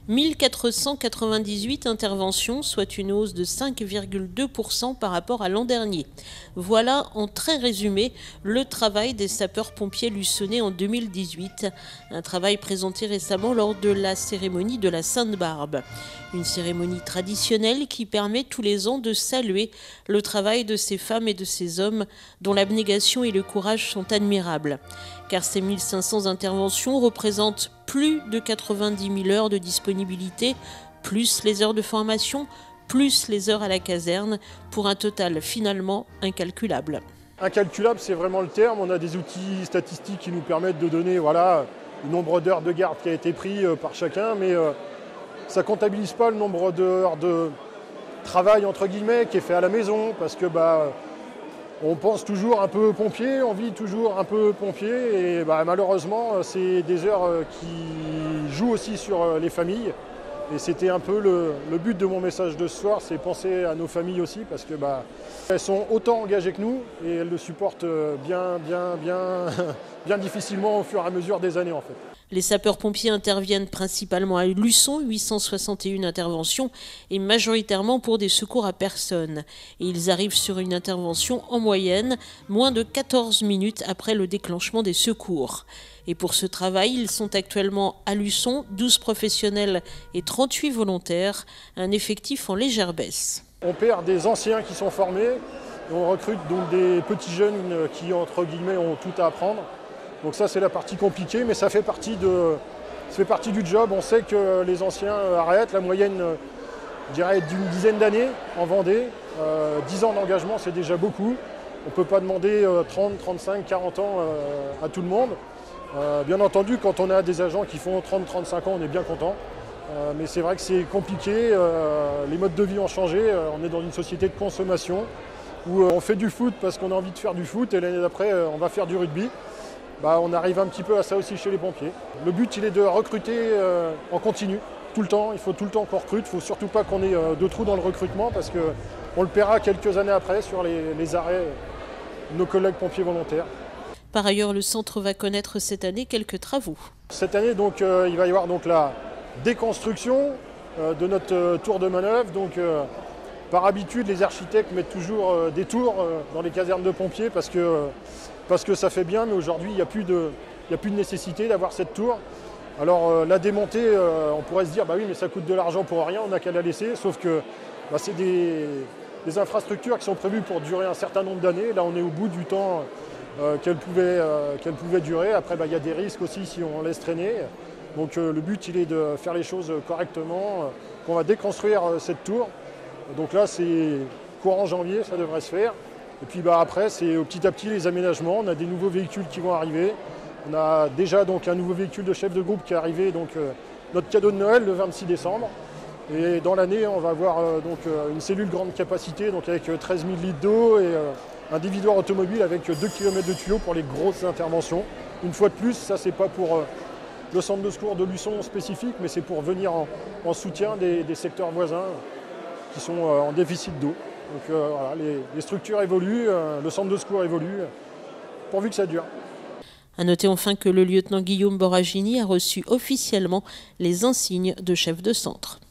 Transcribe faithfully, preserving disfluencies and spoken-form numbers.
mille quatre cent quatre-vingt-dix-huit interventions, soit une hausse de cinq virgule deux pour cent par rapport à l'an dernier. Voilà, en très résumé, le travail des sapeurs-pompiers luçonnais en deux mille dix-huit. Un travail présenté récemment lors de la cérémonie de la Sainte-Barbe. Une cérémonie traditionnelle qui permet tous les ans de saluer le travail de ces femmes et de ces hommes dont l'abnégation et le courage sont admirables. Car ces mille cinq cents interventions représentent plus de quatre-vingt-dix mille heures de disponibilité, plus les heures de formation, plus les heures à la caserne, pour un total finalement incalculable. Incalculable, c'est vraiment le terme. On a des outils statistiques qui nous permettent de donner voilà, le nombre d'heures de garde qui a été pris par chacun, mais euh, ça ne comptabilise pas le nombre d'heures de travail entre guillemets qui est fait à la maison, parce que bah, on pense toujours un peu pompier, on vit toujours un peu pompier, et bah, malheureusement, c'est des heures qui jouent aussi sur les familles. Et c'était un peu le, le but de mon message de ce soir, c'est penser à nos familles aussi, parce que bah, elles sont autant engagées que nous, et elles le supportent bien, bien, bien, bien difficilement au fur et à mesure des années en fait. Les sapeurs-pompiers interviennent principalement à Luçon, huit cent soixante et une interventions, et majoritairement pour des secours à personne. Et ils arrivent sur une intervention en moyenne, moins de quatorze minutes après le déclenchement des secours. Et pour ce travail, ils sont actuellement à Luçon, douze professionnels et trente-huit volontaires, un effectif en légère baisse. On perd des anciens qui sont formés, et on recrute donc des petits jeunes qui, entre guillemets, ont tout à apprendre. Donc ça, c'est la partie compliquée, mais ça fait partie, de, ça fait partie du job. On sait que les anciens arrêtent. La moyenne, je dirais, d'une dizaine d'années en Vendée. Euh, dix ans d'engagement, c'est déjà beaucoup. On ne peut pas demander trente, trente-cinq, quarante ans à tout le monde. Euh, bien entendu, quand on a des agents qui font trente, trente-cinq ans, on est bien content. Euh, mais c'est vrai que c'est compliqué. Euh, les modes de vie ont changé. Euh, on est dans une société de consommation où euh, on fait du foot parce qu'on a envie de faire du foot, et l'année d'après, euh, on va faire du rugby. Bah, on arrive un petit peu à ça aussi chez les pompiers. Le but, il est de recruter euh, en continu, tout le temps. Il faut tout le temps qu'on recrute. Il ne faut surtout pas qu'on ait euh, de trous dans le recrutement, parce qu'on le paiera quelques années après sur les, les arrêts de nos collègues pompiers volontaires. Par ailleurs, le centre va connaître cette année quelques travaux. Cette année, donc, euh, il va y avoir donc, la déconstruction euh, de notre euh, tour de manœuvre. Donc, euh, par habitude, les architectes mettent toujours euh, des tours euh, dans les casernes de pompiers parce que, euh, parce que ça fait bien, mais aujourd'hui, il n'y a plus de, il n'y a plus de nécessité d'avoir cette tour. Alors, euh, la démonter, euh, on pourrait se dire, bah oui, mais ça coûte de l'argent pour rien, on n'a qu'à la laisser, sauf que bah, c'est des, des infrastructures qui sont prévues pour durer un certain nombre d'années. Là, on est au bout du temps euh, qu'elles pouvaient, euh, qu'elles pouvaient durer. Après, bah, il y a des risques aussi si on laisse traîner. Donc, euh, le but, il est de faire les choses correctement, euh, qu'on va déconstruire euh, cette tour. Donc là, c'est courant janvier, ça devrait se faire. Et puis bah, après, c'est petit à petit les aménagements. On a des nouveaux véhicules qui vont arriver. On a déjà donc un nouveau véhicule de chef de groupe qui est arrivé, donc euh, notre cadeau de Noël le vingt-six décembre. Et dans l'année, on va avoir euh, donc, euh, une cellule grande capacité, donc avec treize mille litres d'eau, et euh, un dévidoir automobile avec deux kilomètres de tuyaux pour les grosses interventions. Une fois de plus, ça c'est pas pour euh, le centre de secours de Luçon spécifique, mais c'est pour venir en, en soutien des, des secteurs voisins qui sont euh, en déficit d'eau. Donc euh, voilà, les, les structures évoluent, euh, le centre de secours évolue, pourvu que ça dure. À noter enfin que le lieutenant Guillaume Borragini a reçu officiellement les insignes de chef de centre.